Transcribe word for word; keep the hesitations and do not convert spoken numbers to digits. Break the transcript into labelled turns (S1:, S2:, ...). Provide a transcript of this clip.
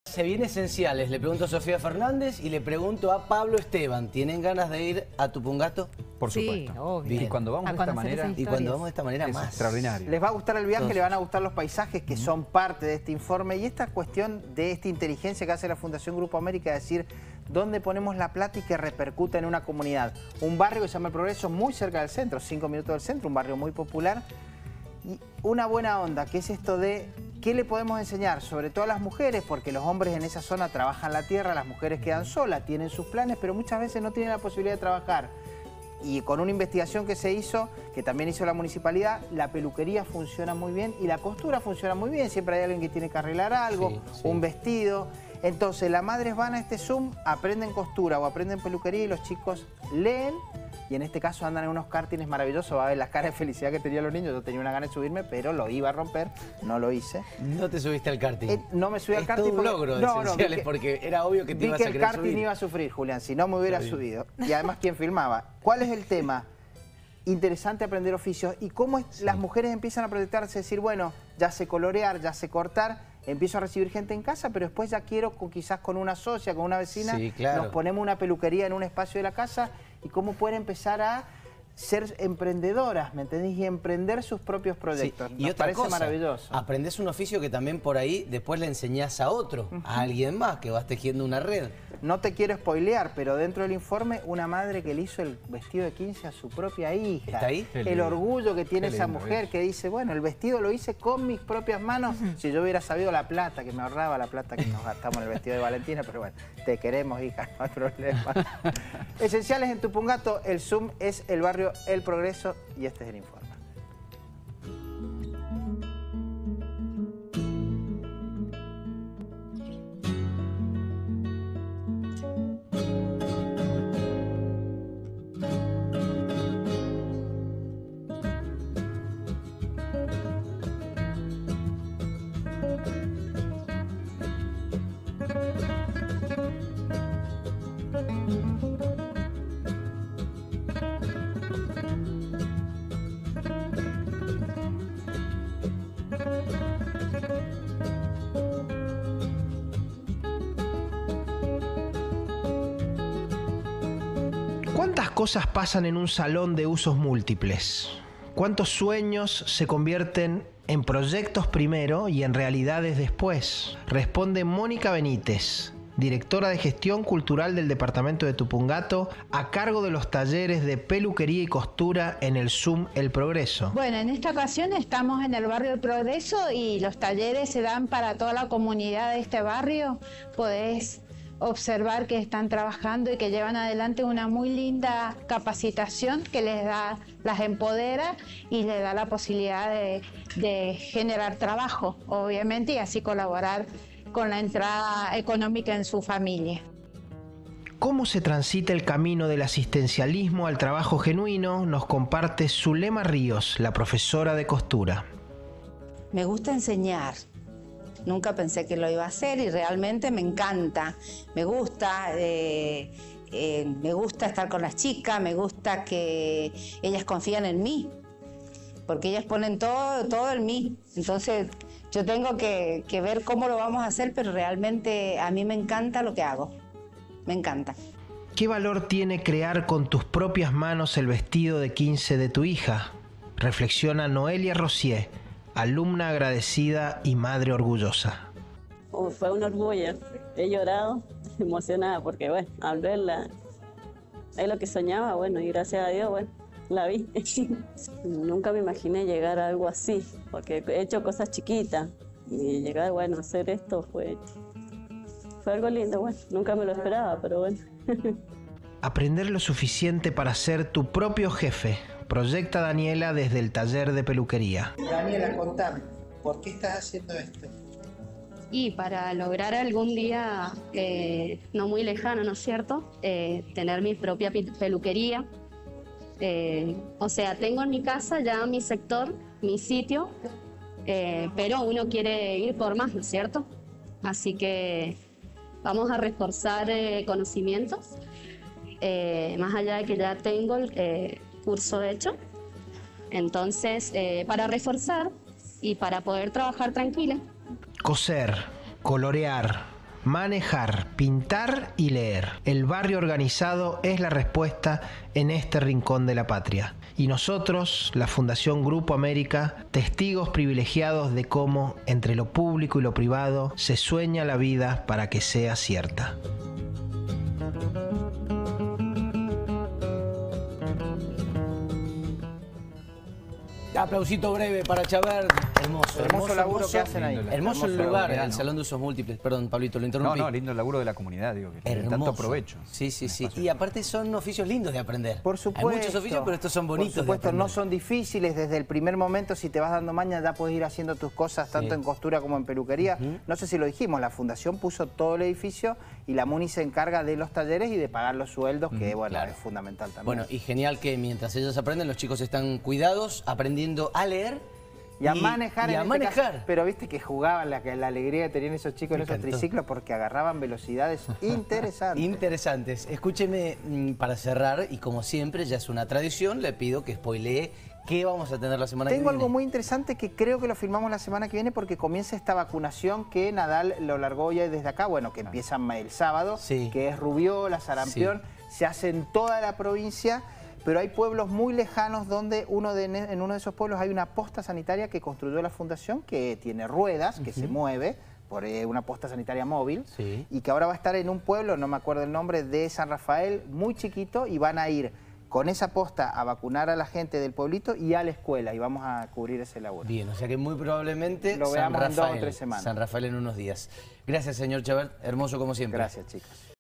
S1: Se viene Esenciales, le pregunto a Sofía Fernández y le pregunto a Pablo Esteban. ¿Tienen ganas de ir a Tupungato?
S2: Por supuesto.
S3: Sí, obvio.
S2: Bien. Y cuando vamos
S3: A
S2: de esta
S3: conocer
S2: manera,
S3: esas
S1: Y cuando vamos de esta manera
S2: es
S1: más.
S2: extraordinario.
S4: Les va a gustar el viaje,
S1: Entonces,
S4: les van a gustar los paisajes que son parte de este informe y esta cuestión de esta inteligencia que hace la Fundación Grupo América, de decir dónde ponemos la plata y que repercuta en una comunidad. Un barrio que se llama El Progreso, muy cerca del centro, cinco minutos del centro, un barrio muy popular. Y una buena onda, que es esto de qué le podemos enseñar, sobre todo a las mujeres, porque los hombres en esa zona trabajan la tierra, las mujeres quedan solas, tienen sus planes, pero muchas veces no tienen la posibilidad de trabajar. Y con una investigación que se hizo, que también hizo la municipalidad, la peluquería funciona muy bien y la costura funciona muy bien. Siempre hay alguien que tiene que arreglar algo,
S1: Sí, sí.
S4: un vestido. Entonces las madres van a este Zoom, aprenden costura o aprenden peluquería y los chicos leen. Y en este caso andan en unos kartings maravillosos. Va a ver las caras de felicidad que tenían los niños. Yo tenía una gana de subirme, pero lo iba a romper. No lo hice.
S1: No te subiste al karting.
S4: Eh, no me subí al
S1: Es
S4: karting
S1: todo un
S4: porque-
S1: logro de
S4: no, no,
S1: Esenciales,
S4: vi que-
S1: porque era obvio que te
S4: Vi
S1: ibas
S4: que
S1: a
S4: el
S1: querer
S4: karting
S1: subir.
S4: iba a sufrir, Julián, si no me hubiera
S1: Está bien.
S4: subido. Y además, ¿quién filmaba? ¿Cuál es el tema? Interesante aprender oficios y cómo es-
S1: Sí.
S4: las mujeres empiezan a proyectarse, decir, bueno, ya sé colorear, ya sé cortar, empiezo a recibir gente en casa, pero después ya quiero, con, quizás con una socia, con una vecina,
S1: Sí, claro.
S4: nos ponemos una peluquería en un espacio de la casa y cómo pueden empezar a ser emprendedoras, ¿me entendés? Y emprender sus propios proyectos.
S1: Sí, y
S4: Nos
S1: otra
S4: parece
S1: cosa,
S4: maravilloso.
S1: aprendés un oficio que también por ahí después le enseñás a otro, a alguien más, que vas tejiendo una red.
S4: No te quiero spoilear, pero dentro del informe, una madre que le hizo el vestido de quince a su propia hija.
S1: ¿Está ahí?
S2: Qué
S4: El
S2: lindo.
S4: orgullo que tiene
S2: Qué
S4: esa
S2: lindo
S4: mujer
S2: eso.
S4: que dice, bueno, el vestido lo hice con mis propias manos. Si yo hubiera sabido la plata, que me ahorraba la plata que nos gastamos en el vestido de Valentina, pero bueno, te queremos, hija, no hay problema. Esenciales en Tupungato, el Zoom es el barrio El Progreso y este es el informe.
S5: ¿Cuántas cosas pasan en un salón de usos múltiples? ¿Cuántos sueños se convierten en proyectos primero y en realidades después? Responde Mónica Benítez, directora de Gestión Cultural del Departamento de Tupungato, a cargo de los talleres de peluquería y costura en el Zoom El Progreso.
S6: Bueno, en esta ocasión estamos en el barrio El Progreso y los talleres se dan para toda la comunidad de este barrio. Podés observar que están trabajando y que llevan adelante una muy linda capacitación que les da, las empodera y les da la posibilidad de, de generar trabajo, obviamente, y así colaborar con la entrada económica en su familia.
S5: ¿Cómo se transita el camino del asistencialismo al trabajo genuino? Nos comparte Zulema Ríos, la profesora de costura.
S7: Me gusta enseñar. Nunca pensé que lo iba a hacer y realmente me encanta. Me gusta, eh, eh, me gusta estar con las chicas, me gusta que ellas confían en mí, porque ellas ponen todo, todo en mí. Entonces yo tengo que, que ver cómo lo vamos a hacer, pero realmente a mí me encanta lo que hago. Me encanta.
S5: ¿Qué valor tiene crear con tus propias manos el vestido de quince de tu hija? Reflexiona Noelia Rosier, alumna agradecida y madre orgullosa.
S8: Oh, fue un orgullo. He llorado, emocionada, porque bueno, al verla, es lo que soñaba, bueno, y gracias a Dios, bueno, la vi. Nunca me imaginé llegar a algo así, porque he hecho cosas chiquitas, y llegar, bueno, a hacer esto fue, fue algo lindo, bueno, nunca me lo esperaba, pero bueno.
S5: Aprender lo suficiente para ser tu propio jefe, proyecta Daniela desde el taller de peluquería.
S4: Daniela, contame, ¿por qué estás haciendo esto?
S9: Y para lograr algún día, eh, no muy lejano, ¿no es cierto?, eh, tener mi propia peluquería. Eh, o sea, tengo en mi casa ya mi sector, mi sitio, eh, pero uno quiere ir por más, ¿no es cierto? Así que vamos a reforzar eh, conocimientos, eh, más allá de que ya tengo el eh, curso hecho. Entonces, eh, para reforzar y para poder trabajar tranquila.
S5: Coser, colorear, manejar, pintar y leer. El barrio organizado es la respuesta en este rincón de la patria. Y nosotros, la Fundación Grupo América, testigos privilegiados de cómo entre lo público y lo privado se sueña la vida para que sea cierta.
S1: Aplausito breve para Chabert. Hermoso,
S4: hermoso, hermoso laburo hermoso, que hacen ahí.
S1: Hermoso, hermoso el lugar, el Salón de Usos Múltiples. Perdón, Pablito, lo interrumpí.
S2: No, no, lindo el laburo de la comunidad, digo, que tiene tanto provecho.
S1: Sí, sí, sí. Y aparte son oficios lindos de aprender.
S4: Por supuesto.
S1: Hay muchos oficios, pero estos son bonitos.
S4: Por supuesto, no son difíciles. Desde el primer momento, si te vas dando maña, ya puedes ir haciendo tus cosas, tanto sí. en costura como en peluquería. Uh-huh. No sé si lo dijimos, la Fundación puso todo el edificio y la MUNI se encarga de los talleres y de pagar los sueldos, uh-huh. que bueno, claro. es fundamental también.
S1: Bueno, y genial que mientras ellos aprenden, los chicos están cuidados, aprendiendo a leer.
S4: Y a manejar,
S1: y a
S4: en
S1: manejar.
S4: Este caso, pero viste que jugaban, la, la alegría que tenían esos chicos en esos triciclos porque agarraban velocidades interesantes.
S1: Interesantes. Escúcheme, para cerrar, y como siempre, ya es una tradición, le pido que spoilee qué vamos a tener la semana
S4: Tengo
S1: que viene.
S4: Tengo algo muy interesante que creo que lo filmamos la semana que viene porque comienza esta vacunación que Nadal lo largó ya desde acá, bueno, que empieza el sábado, sí. que es rubiola, sarampión, sí. se hace en toda la provincia. Pero hay pueblos muy lejanos donde uno de, en uno de esos pueblos hay una posta sanitaria que construyó la Fundación, que tiene ruedas, que uh-huh. se mueve por eh, una posta sanitaria móvil, sí. y que ahora va a estar en un pueblo, no me acuerdo el nombre, de San Rafael, muy chiquito, y van a ir con esa posta a vacunar a la gente del pueblito y a la escuela, y vamos a cubrir ese labor.
S1: Bien, o sea que muy probablemente
S4: lo
S1: San
S4: veamos
S1: Rafael,
S4: en dos o tres semanas.
S1: San Rafael en unos días. Gracias, señor Chabert, hermoso como siempre.
S4: Gracias, chicos.